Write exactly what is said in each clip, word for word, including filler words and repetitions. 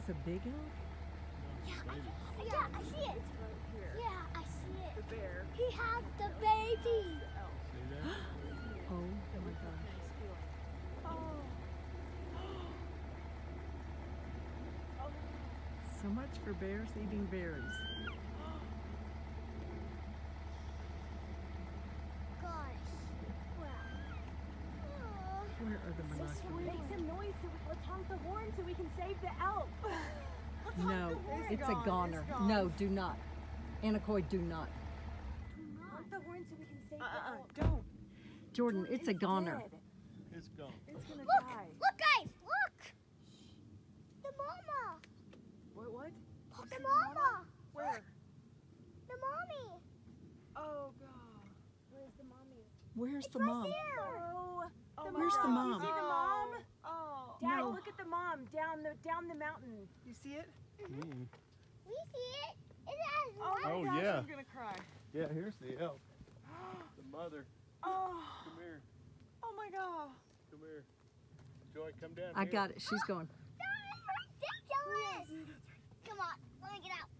a big elk? Yeah, I, yeah, I see it. It's right here. Yeah, I see it. The bear. He has the baby. The elk. See that? Oh my gosh. Nice feeling. Oh. Oh. So much for bears eating berries. Gosh. Wow. Oh. Where are the binoculars? Make some noise so we, let's honk the horn so we can save the elk. Let's honk No, the horn. it's a gone. goner. It's gone. No, do not. Anacoy, do not. Honk the horn so we can save Uh-uh, the elk. don't. Jordan, it's a goner. Dead. It's gone. It's gonna Look, die. look, guys, look. The mama. What? What? Look, You the see mama. Where? The mommy. Oh god. Where's the mommy? Where's It's the right mom? there. Oh. Oh the my Where's the mom. mom? Do you see the mom? Oh. Dad, No. look at the mom down the down the mountain. You see it? Mm. We see it. It has Oh, my Oh, gosh, yeah. I'm gonna cry. Yeah, here's the elk. The mother. Oh. Come here. Oh my god. Come here. Joy, come down I here. got it. She's going. That is ridiculous. Come on, let me get out.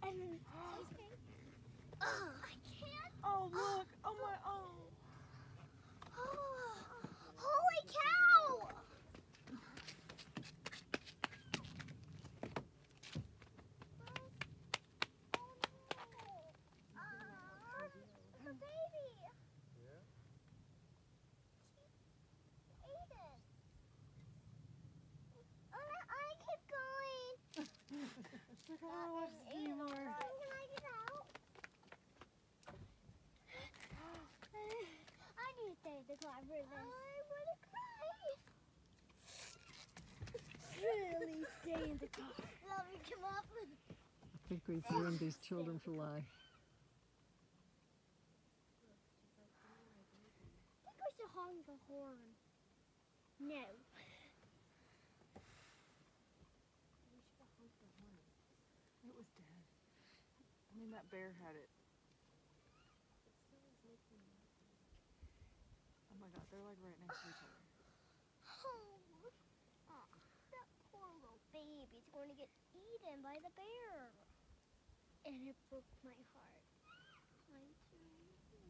Oh, I can't. Oh look. Oh my. Oh. Oh, holy cow! Oh no! Uh, the baby. Yeah? She ate it. I, I keep going. She's like, I want to watch this anymore. Can I get out? I need to stay in the car for this. I want to cry. Really stay in the car. Let me come up. I think we've ruined these children for life. I think we should honk the horn. No. It was dead. I mean, that bear had it. Oh my god, they're like right next to each other. Oh, oh, that poor little baby's going to get eaten by the bear. And it broke my heart. Mine too.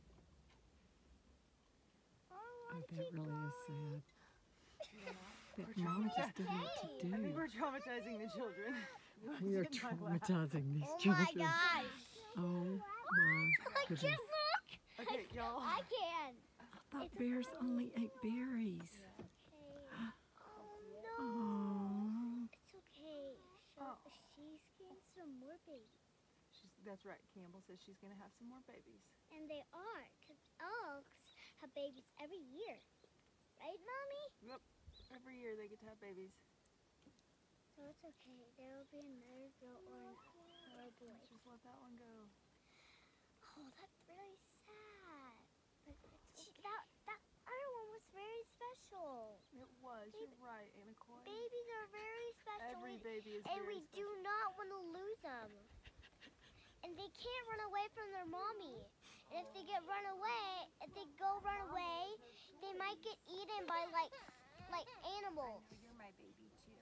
I Oh, want to that keep really going. is sad. You know? That mom just didn't know what okay. to I think do. we're traumatizing the children. We are In my lap. traumatizing these Oh children. my gosh. Oh my I goodness. can't look. Okay, y'all. I can. I thought bears only ate berries. Okay. Oh no. Oh. It's okay. She'll, Oh. She's getting some more babies. She's, that's right. Campbell says she's gonna have some more babies. And they are, because elks have babies every year. Right, Mommy? Yep. Every year they get to have babies. So it's okay. There will be another girl or another boy. Just let that one go. Oh, that's really sad. But it's okay. That, that other one was very special. It was. Baby- You're right, Anacoy. Babies are very special. Every We- baby is and very we special. do not want to lose them. And they can't run away from their mommy. And if they get run away, if they go run away, they might get eaten by like like animals. You're my baby too.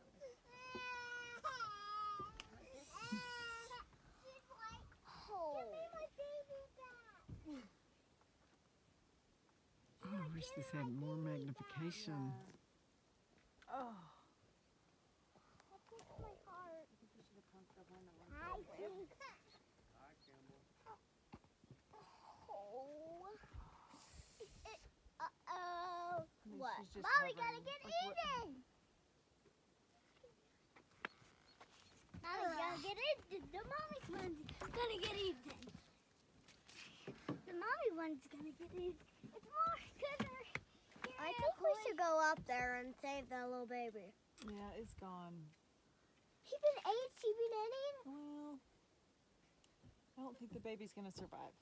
Oh. Give me my baby back. Oh, I wish this had more magnification. Oh. That breaks my heart. Hi, Campbell. Oh. It, uh-oh. mean, What? she's just Mommy gotta hovering. get Like what- eaten. Mommy's gotta get eaten. The mommy's one's gonna get eaten. The mommy one's gonna get eaten. It's more because I think we should go up there and save that little baby. Yeah, it's gone. He been ate, she been eaten. Well, I don't think the baby's gonna survive.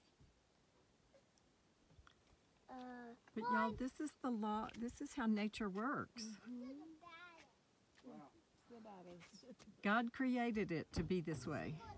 Uh, But y'all, this is the law. This is how nature works. It's the baddest. God created it to be this way.